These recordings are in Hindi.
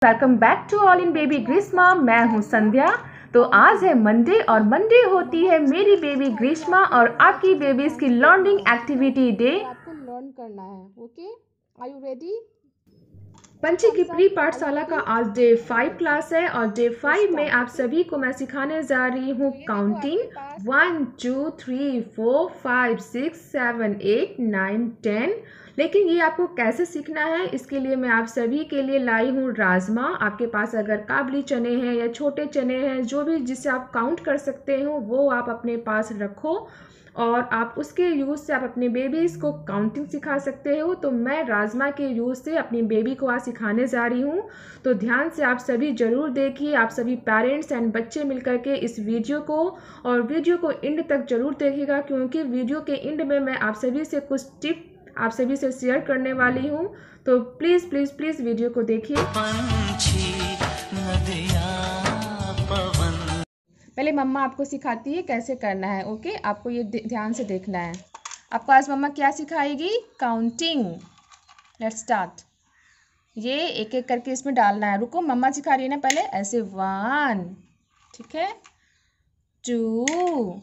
Welcome back to all in baby Grishma. मैं हूं संध्या। तो आज है मंडे और मंडे होती है मेरी बेबी ग्रीष्मा और आपकी बेबीज की लर्निंग एक्टिविटी डे। आपको लर्न करना है। Okay, are you ready? पंछी की प्री पाठशाला का आज डे 5 क्लास है और डे 5 में आप सभी को मैं सिखाने जा रही हूँ काउंटिंग 1 2 3 4 5 6 7 8 9 10। लेकिन ये आपको कैसे सीखना है, इसके लिए मैं आप सभी के लिए लाई हूँ राजमा। आपके पास अगर काबली चने हैं या छोटे चने हैं, जो भी जिससे आप काउंट कर सकते हो वो आप अपने पास रखो और आप उसके यूज़ से आप अपने बेबीज़ को काउंटिंग सिखा सकते हो। तो मैं राजमा के यूज़ से अपनी बेबी को आज सिखाने जा रही हूँ। तो ध्यान से आप सभी ज़रूर देखिए, आप सभी पेरेंट्स एंड बच्चे मिलकर के इस वीडियो को और वीडियो को एंड तक ज़रूर देखिएगा, क्योंकि वीडियो के एंड में मैं आप सभी से कुछ टिप आप सभी से शेयर करने वाली हूँ। तो प्लीज़ प्लीज़ प्लीज़ वीडियो को देखिए। पहले मम्मा आपको सिखाती है कैसे करना है। ओके, आपको ये ध्यान से देखना है। आपको आज मम्मा क्या सिखाएगी? काउंटिंग। Let's start. ये एक एक करके इसमें डालना है। रुको, मम्मा सिखा रही है ना, पहले ऐसे 1, ठीक है, 2,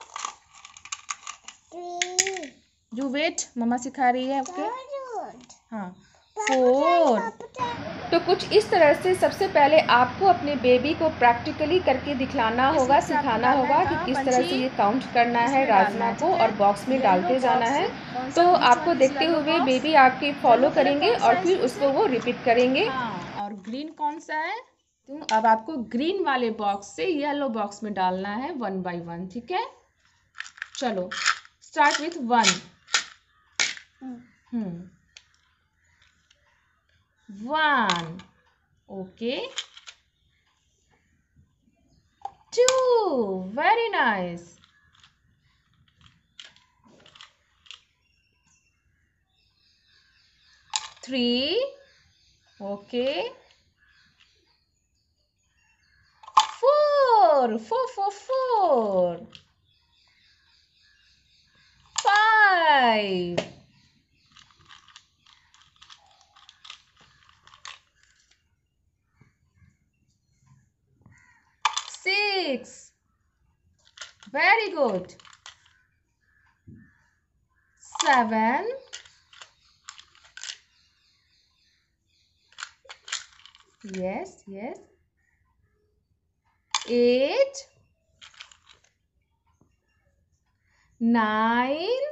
यू वेट, मम्मा सिखा रही है। ओके, हाँ, 4। तो कुछ इस तरह से सबसे पहले आपको अपने बेबी को प्रैक्टिकली करके दिखलाना होगा, सिखाना होगा कि किस तरह से ये काउंट करना है राजमा को और बॉक्स में डालते जाना है। तो आपको देखते हुए बेबी आपके फॉलो करेंगे और फिर उसको वो रिपीट करेंगे। और ग्रीन कौन सा है? तो अब आपको ग्रीन वाले बॉक्स से येलो बॉक्स में डालना है 1 बाय 1, ठीक है। चलो start with 1। 1, okay, 2, very nice, 3, okay, 4, 4, 5, 6, very good, 7, yes, 8, 9,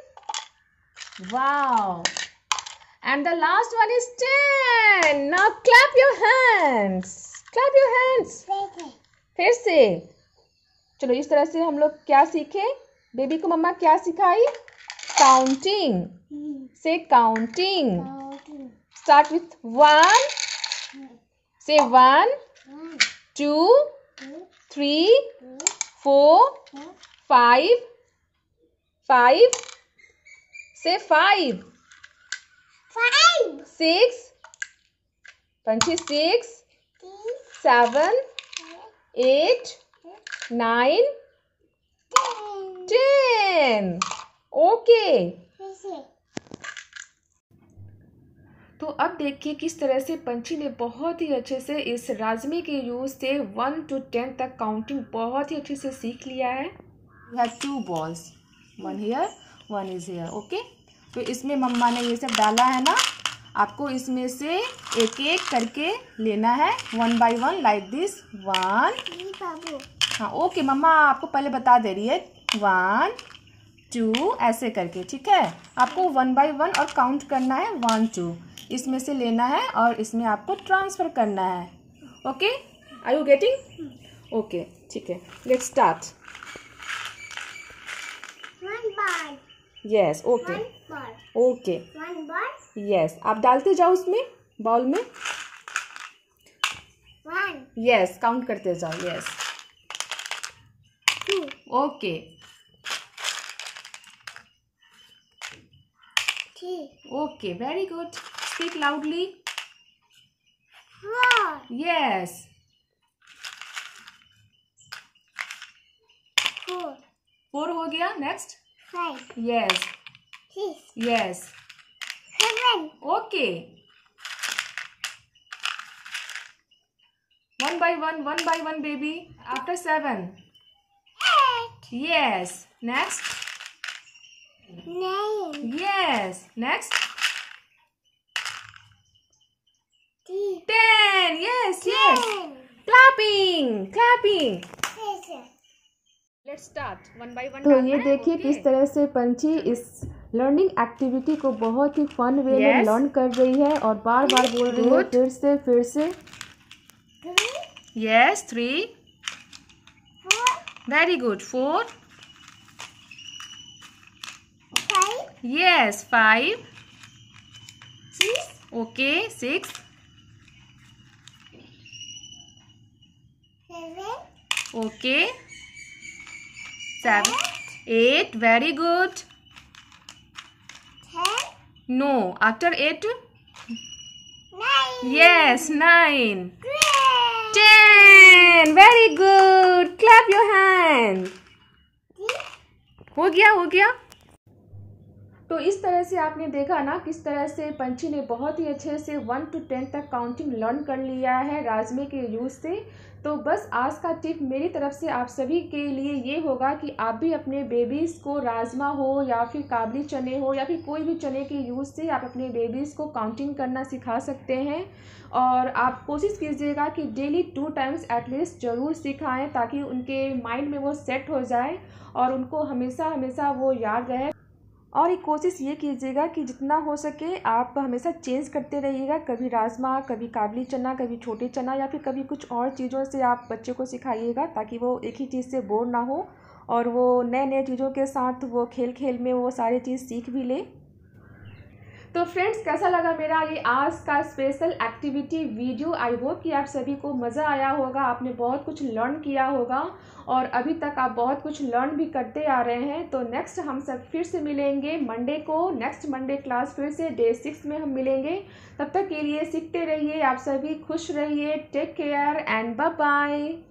wow, and the last one is 10. Now clap your hands, clap your hands. फिर से चलो, इस तरह से हम लोग क्या सीखे? बेबी को मम्मा क्या सिखाई? काउंटिंग। से काउंटिंग स्टार्ट विथ 1, से 1 2 3 4 5 5 से 5 6 पंछी 6 7 8 9 10। ओके, तो अब देखिए किस तरह से पंछी ने बहुत ही अच्छे से इस राजमे के यूज से 1 to 10 तक काउंटिंग बहुत ही अच्छे से सीख लिया है। We have 2 balls, 1 here, 1 is here. Okay, तो इसमें मम्मा ने ये सब डाला है ना, आपको इसमें से एक एक करके लेना है 1 by 1 लाइक दिस। 1, हाँ ओके, मम्मा आपको पहले बता दे रही है 1 2 ऐसे करके, ठीक है। आपको 1 by 1 और काउंट करना है 1 2, इसमें से लेना है और इसमें आपको ट्रांसफर करना है। Okay, are you getting? Okay, ठीक है, let's start. 1 ball. Yes, okay 1 ball. Okay, 1 ball. Yes, आप डालते जाओ उसमें बॉल में। 1 यस, काउंट करते जाओ। Yes, 2 okay 3 okay, very good, speak loudly. 4 yes, 4 हो गया। Next 5 yes 6 yes 7 okay by one, baby. After 7. 8. Yes. Next. 9. Yes. Next. 10. 10. Yes. Clapping. Let's start one by one. तो ये देखिए किस तरह से पंछी इस लर्निंग एक्टिविटी को बहुत ही फन वे में लर्न कर रही है और बार बार बोल रही है फिर से 3. Yes. 3. 4. Very good. 4. 5. Yes. 5. 6. Okay. 6. 7. Okay. 7. 8. Very good. 10. No. After 8. 9. Yes. 9. Great. 10. Very good. Clap your hand. हो गया. तो इस तरह से आपने देखा ना किस तरह से पंछी ने बहुत ही अच्छे से 1 to 10 तक काउंटिंग लर्न कर लिया है राजमे के यूज़ से। तो बस आज का टिप मेरी तरफ से आप सभी के लिए ये होगा कि आप भी अपने बेबीज़ को राजमा हो या फिर काबली चने हो या फिर कोई भी चने के यूज़ से आप अपने बेबीज़ को काउंटिंग करना सिखा सकते हैं। और आप कोशिश कीजिएगा कि डेली 2 टाइम्स एटलीस्ट ज़रूर सिखाएं ताकि उनके माइंड में वो सेट हो जाए और उनको हमेशा वो याद रहे। और एक कोशिश ये कीजिएगा कि जितना हो सके आप हमेशा चेंज करते रहिएगा, कभी राजमा, कभी काबली चना, कभी छोटे चना या फिर कभी कुछ और चीज़ों से आप बच्चे को सिखाइएगा ताकि वो एक ही चीज़ से बोर ना हो और वो नए चीज़ों के साथ वो खेल में वो सारी चीज़ सीख भी ले। तो फ्रेंड्स कैसा लगा मेरा ये आज का special activity video. I hope कि आप सभी को मज़ा आया होगा, आपने बहुत कुछ लर्न किया होगा और अभी तक आप बहुत कुछ लर्न भी करते आ रहे हैं। तो नेक्स्ट हम सब फिर से मिलेंगे मंडे को, नेक्स्ट मंडे क्लास फिर से डे 6 में हम मिलेंगे। तब तक के लिए सीखते रहिए, आप सभी खुश रहिए। Take care and bye bye.